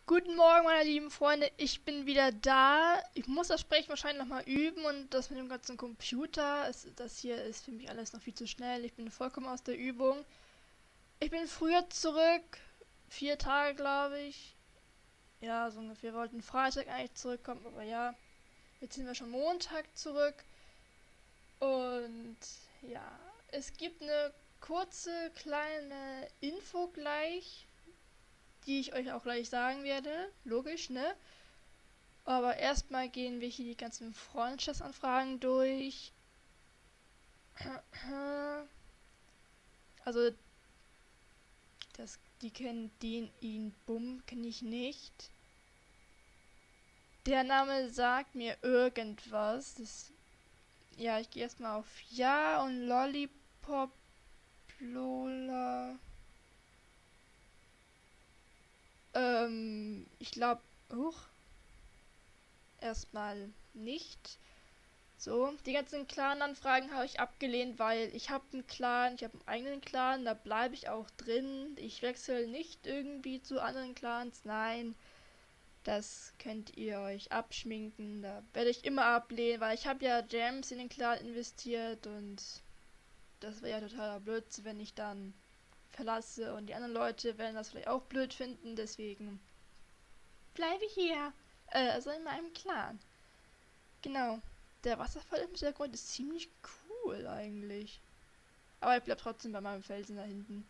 Guten Morgen, meine lieben Freunde. Ich bin wieder da. Ich muss das Sprechen wahrscheinlich nochmal üben und das mit dem ganzen Computer. Das hier ist für mich alles noch viel zu schnell. Ich bin vollkommen aus der Übung. Ich bin früher zurück. 4 Tage, glaube ich. Ja, so ungefähr. Wir wollten Freitag eigentlich zurückkommen, aber ja. Jetzt sind wir schon Montag zurück. Und ja, es gibt eine kurze, kleine Info gleich, die ich euch auch gleich sagen werde. Logisch, ne? Aber erstmal gehen wir hier die ganzen Freundschaftsanfragen durch. Also, die kennen den, ihn, bumm, kenne ich nicht. Der Name sagt mir irgendwas. Ja, ich gehe erstmal auf Ja und Lollipop, Lola. Ich glaube, erstmal nicht. So, die ganzen Clan-Anfragen habe ich abgelehnt, weil ich habe einen Clan, ich habe einen eigenen Clan, da bleibe ich auch drin. Ich wechsle nicht irgendwie zu anderen Clans, nein, das könnt ihr euch abschminken. Da werde ich immer ablehnen, weil ich habe ja Gems in den Clan investiert und das wäre ja totaler Blödsinn, wenn ich dann verlasse und die anderen Leute werden das vielleicht auch blöd finden, deswegen bleibe ich hier, also in meinem Clan. Genau. Der Wasserfall im Hintergrund ist ziemlich cool eigentlich. Aber ich bleib trotzdem bei meinem Felsen da hinten.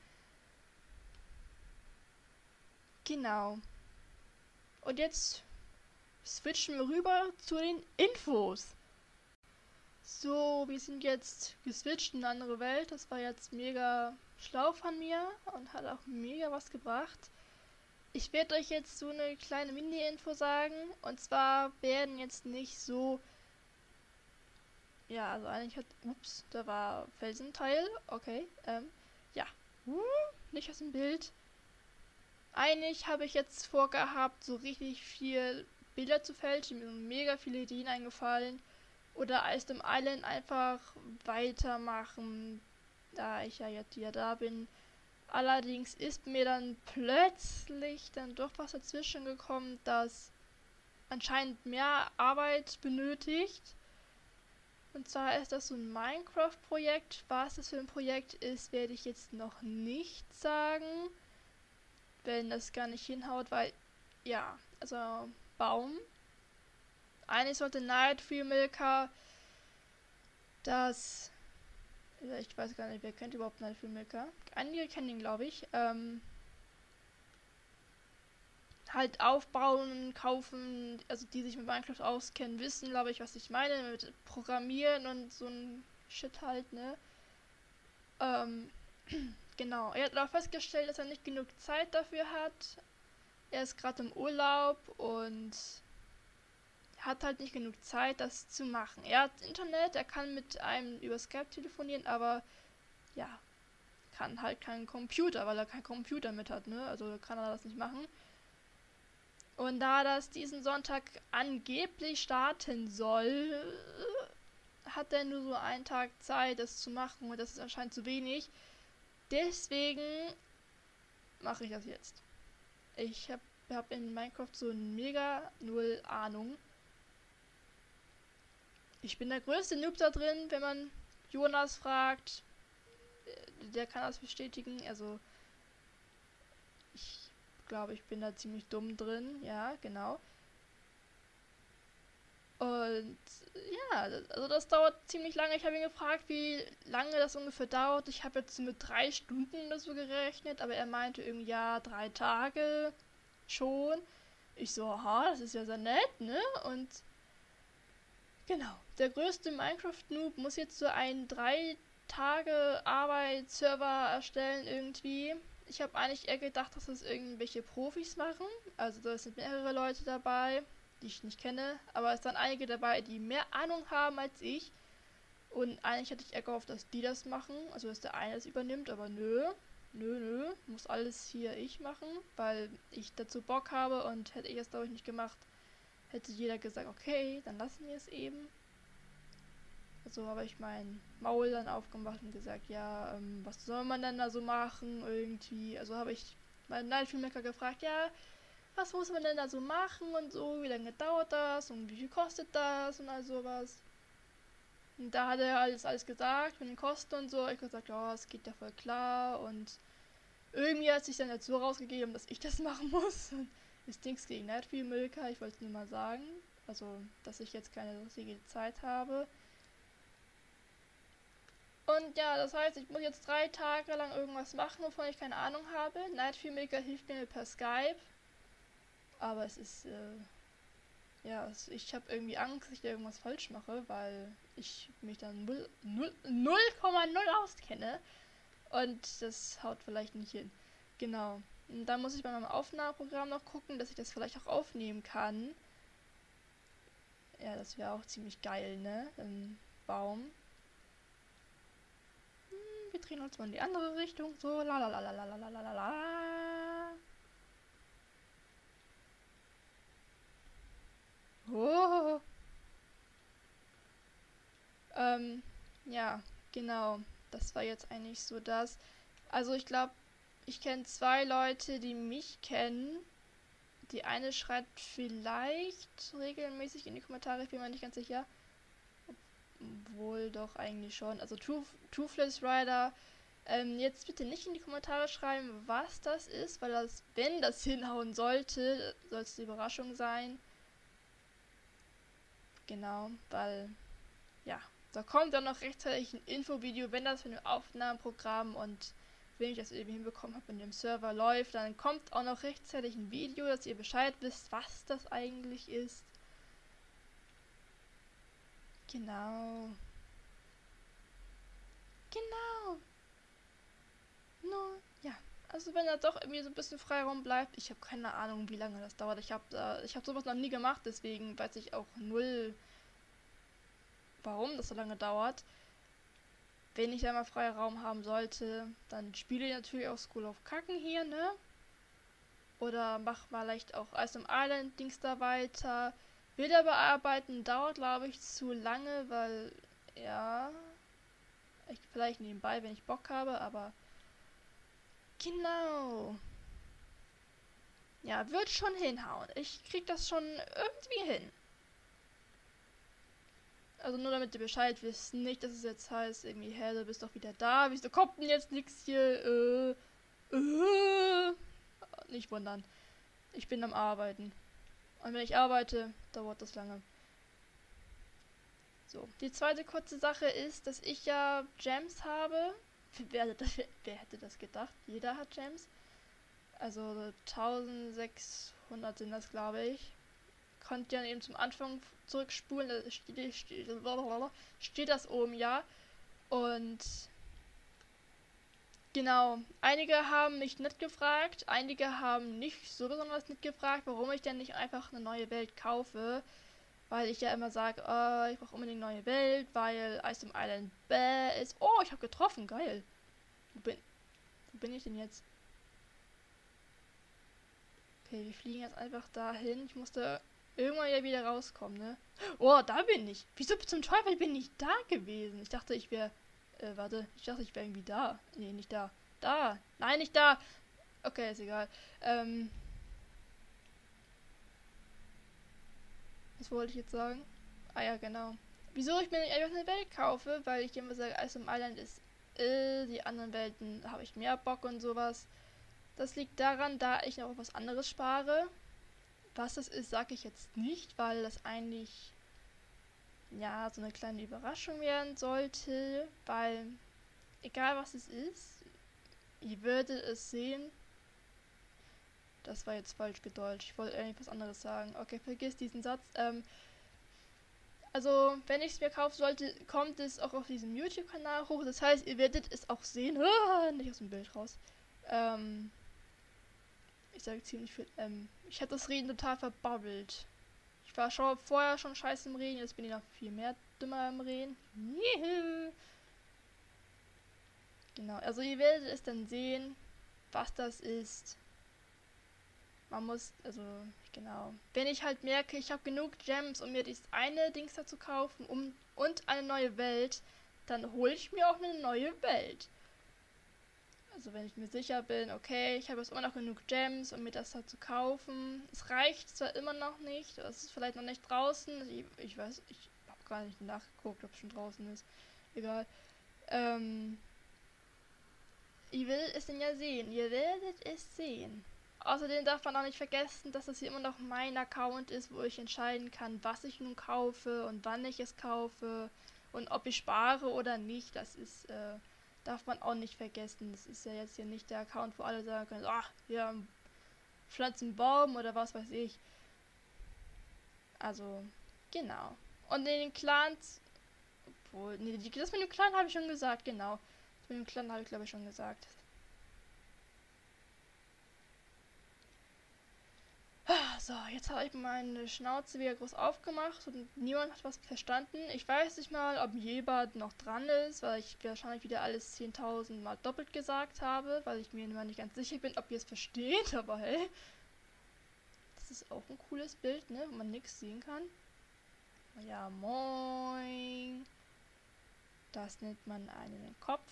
Genau. Und jetzt switchen wir rüber zu den Infos. So, wir sind jetzt geswitcht in eine andere Welt. Das war jetzt mega schlau von mir und hat auch mega was gebracht. Ich werde euch jetzt so eine kleine Mini-Info sagen. Und zwar werden jetzt nicht so. Ja, also eigentlich hat. Ups, da war Felsenteil. Okay, ja. Nicht aus dem Bild. Eigentlich habe ich jetzt vorgehabt, so richtig viel Bilder zu fälschen. Mir sind mega viele Ideen eingefallen. Oder Ice Island einfach weitermachen, da ich ja jetzt wieder da bin. Allerdings ist mir dann plötzlich dann doch was dazwischen gekommen, das anscheinend mehr Arbeit benötigt. Und zwar ist das so ein Minecraft-Projekt. Was das für ein Projekt ist, werde ich jetzt noch nicht sagen, wenn das gar nicht hinhaut, weil, ja, also Baum. Eigentlich sollte Night Free Milker das, ich weiß gar nicht, wer kennt überhaupt Night Free Milker? Einige kennen ihn, glaube ich. Halt aufbauen, kaufen, also die sich mit Minecraft auskennen, wissen, glaube ich, was ich meine, mit Programmieren und so ein Shit halt, ne? Ähm, genau. Er hat auch festgestellt, dass er nicht genug Zeit dafür hat. Er ist gerade im Urlaub und hat halt nicht genug Zeit, das zu machen. Er hat Internet, er kann mit einem über Skype telefonieren, aber ja, kann halt keinen Computer, weil er keinen Computer mit hat, ne? Also kann er das nicht machen. Und da das diesen Sonntag angeblich starten soll, hat er nur so einen Tag Zeit, das zu machen und das ist anscheinend zu wenig. Deswegen mache ich das jetzt. Ich hab in Minecraft so mega null Ahnung. Ich bin der größte Noob da drin, wenn man Jonas fragt. Der kann das bestätigen. Also, ich glaube, ich bin da ziemlich dumm drin. Ja, genau. Und ja, also das dauert ziemlich lange. Ich habe ihn gefragt, wie lange das ungefähr dauert. Ich habe jetzt so mit 3 Stunden oder so gerechnet, aber er meinte irgendwie, ja, 3 Tage schon. Ich so, aha, das ist ja sehr nett, ne? Und genau, der größte Minecraft-Noob muss jetzt so einen 3 Tage Arbeit-Server erstellen irgendwie. Ich habe eigentlich eher gedacht, dass das irgendwelche Profis machen. Also da sind mehrere Leute dabei, die ich nicht kenne. Aber es sind einige dabei, die mehr Ahnung haben als ich. Und eigentlich hatte ich eher gehofft, dass die das machen. Also dass der eine das übernimmt. Aber nö. Muss alles hier ich machen, weil ich dazu Bock habe. Und hätte ich es, glaube ich, nicht gemacht, hätte jeder gesagt, okay, dann lassen wir es eben. Also habe ich mein Maul dann aufgemacht und gesagt, ja, was soll man denn da so machen irgendwie. Also habe ich meinen Night Filmmaker gefragt, ja, was muss man denn da so machen und so, wie lange dauert das und wie viel kostet das und all sowas. Und da hat er alles gesagt, mit den Kosten und so. Ich habe gesagt, ja, es geht ja voll klar. Und irgendwie hat sich dann jetzt so rausgegeben, dass ich das machen muss. Ist nichts gegen Nightfield Milka, ich wollte es nur mal sagen. Also, dass ich jetzt keine richtige Zeit habe. Und ja, das heißt, ich muss jetzt 3 Tage lang irgendwas machen, wovon ich keine Ahnung habe. Nightfield Milka hilft mir per Skype. Aber es ist, ja, ich habe irgendwie Angst, dass ich da irgendwas falsch mache, weil ich mich dann 0,0 auskenne. Und das haut vielleicht nicht hin. Genau. Und dann muss ich bei meinem Aufnahmeprogramm noch gucken, dass ich das vielleicht auch aufnehmen kann. Ja, das wäre auch ziemlich geil, ne? Ein Baum. Wir drehen uns mal in die andere Richtung. So, la la la la la la la la la. Oh. Ja, genau. Das war jetzt eigentlich so das. Also ich glaube, ich kenne 2 Leute, die mich kennen. Die eine schreibt vielleicht regelmäßig in die Kommentare, ich bin mir nicht ganz sicher. Obwohl doch eigentlich schon. Also Toothless Rider. Jetzt bitte nicht in die Kommentare schreiben, was das ist, weil das, wenn das hinhauen sollte, soll es eine Überraschung sein. Genau, weil, ja, da kommt dann noch rechtzeitig ein Infovideo, wenn das für ein Aufnahmeprogramm und wenn ich das irgendwie hinbekommen habe, in dem Server läuft, dann kommt auch noch rechtzeitig ein Video, dass ihr Bescheid wisst, was das eigentlich ist. Genau. Genau. Nur, ja. Also wenn da doch irgendwie so ein bisschen Freiraum bleibt, ich habe keine Ahnung, wie lange das dauert. Ich hab sowas noch nie gemacht, deswegen weiß ich auch null, warum das so lange dauert. Wenn ich da mal Freiraum haben sollte, dann spiele ich natürlich auch School of Kacken hier, ne? Oder mach mal leicht auch Ice Island Dings da weiter. Bilder bearbeiten dauert, glaube ich, zu lange, weil, ja, ich vielleicht nebenbei, wenn ich Bock habe, aber genau. Ja, wird schon hinhauen. Ich krieg das schon irgendwie hin. Also nur damit ihr Bescheid wisst, nicht, dass es jetzt heißt, irgendwie, hä, du bist doch wieder da, wieso kommt denn jetzt nichts hier, nicht wundern. Ich bin am Arbeiten. Und wenn ich arbeite, dauert das lange. So, die zweite kurze Sache ist, dass ich ja Gems habe. Wer hätte das gedacht? Jeder hat Gems. Also 1600 sind das, glaube ich. Könnt ihr dann eben zum Anfang zurückspulen. Da steht das oben, ja. Und genau, einige haben mich nicht gefragt, einige haben nicht so besonders nicht gefragt, warum ich denn nicht einfach eine neue Welt kaufe. Weil ich ja immer sage, ich brauche unbedingt eine neue Welt, weil Ice Island bäh ist. Oh, ich habe getroffen, geil. Wo bin ich denn jetzt? Okay, wir fliegen jetzt einfach dahin. Ich musste irgendwann ja wieder rauskommen, ne? Oh, da bin ich. Wieso zum Teufel bin ich da gewesen? Ich dachte, ich wäre... warte. Ich dachte, ich wäre irgendwie da. Nee, nicht da. Da. Nein, nicht da. Okay, ist egal. Was wollte ich jetzt sagen? Ah ja, genau. Wieso ich mir nicht einfach eine Welt kaufe? Weil ich immer sage, Ice Island ist... die anderen Welten habe ich mehr Bock und sowas. Das liegt daran, da ich noch auf was anderes spare. Was das ist, sage ich jetzt nicht, weil das eigentlich ja so eine kleine Überraschung werden sollte, weil egal was es ist, ihr würdet es sehen. Das war jetzt falsch gedeutscht. Ich wollte eigentlich was anderes sagen. Okay, vergiss diesen Satz. Also, wenn ich es mir kaufen sollte, kommt es auch auf diesem YouTube-Kanal hoch. Das heißt, ihr werdet es auch sehen. Nicht aus dem Bild raus. Ich sage ziemlich viel. Ich hatte das Reden total verbabbelt. Ich war schon vorher schon scheiße im Reden, jetzt bin ich noch viel mehr dümmer im Reden. Genau, also ihr werdet es dann sehen, was das ist. Man muss, also, genau. Wenn ich halt merke, ich habe genug Gems, um mir das eine Dings da zu kaufen und eine neue Welt, dann hole ich mir auch eine neue Welt. Also wenn ich mir sicher bin, okay, ich habe jetzt immer noch genug Gems, um mir das halt zu kaufen. Es reicht zwar immer noch nicht, es ist vielleicht noch nicht draußen. Ich weiß, ich habe gar nicht nachgeguckt, ob es schon draußen ist. Egal. Ihr werdet es denn ja sehen. Ihr werdet es sehen. Außerdem darf man auch nicht vergessen, dass das hier immer noch mein Account ist, wo ich entscheiden kann, was ich nun kaufe und wann ich es kaufe und ob ich spare oder nicht. Das ist, darf man auch nicht vergessen. Das ist ja jetzt hier nicht der Account, wo alle sagen können, ach, ja, pflanzen einen Baum oder was weiß ich. Also, genau. Und in den Clans, obwohl, nee, das mit dem Clan habe ich schon gesagt, genau. Das mit dem Clan habe ich, glaube ich, schon gesagt. So, jetzt habe ich meine Schnauze wieder groß aufgemacht und niemand hat was verstanden. Ich weiß nicht mal, ob jemand noch dran ist, weil ich wahrscheinlich wieder alles 10.000 Mal doppelt gesagt habe, weil ich mir immer nicht ganz sicher bin, ob ihr es versteht, aber hey. Das ist auch ein cooles Bild, ne, wo man nichts sehen kann. Ja, moin. Das nennt man einen Kopf.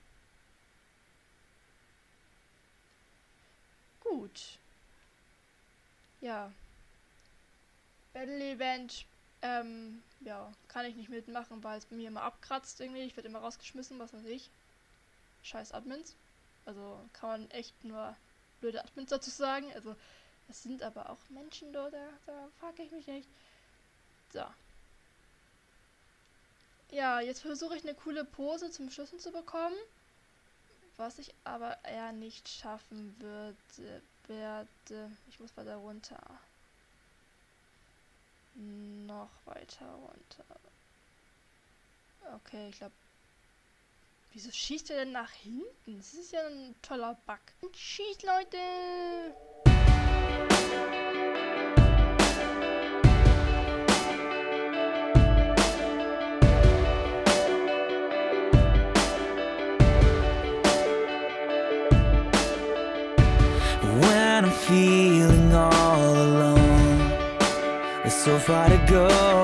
Gut. Ja. Battle Event, ja, kann ich nicht mitmachen, weil es bei mir immer abkratzt irgendwie. Ich werde immer rausgeschmissen, was weiß ich. Scheiß Admins. Also kann man echt nur blöde Admins dazu sagen. Also, es sind aber auch Menschen dort, da frage ich mich nicht. So. Ja, jetzt versuche ich eine coole Pose zum Schüssen zu bekommen. Was ich aber eher nicht schaffen werde. Ich muss weiter runter. Noch weiter runter. Okay, ich glaube. Wieso schießt er denn nach hinten? Das ist ja ein toller Bug. Schießt, Leute! When I'm feeling all alone, there's so far to go.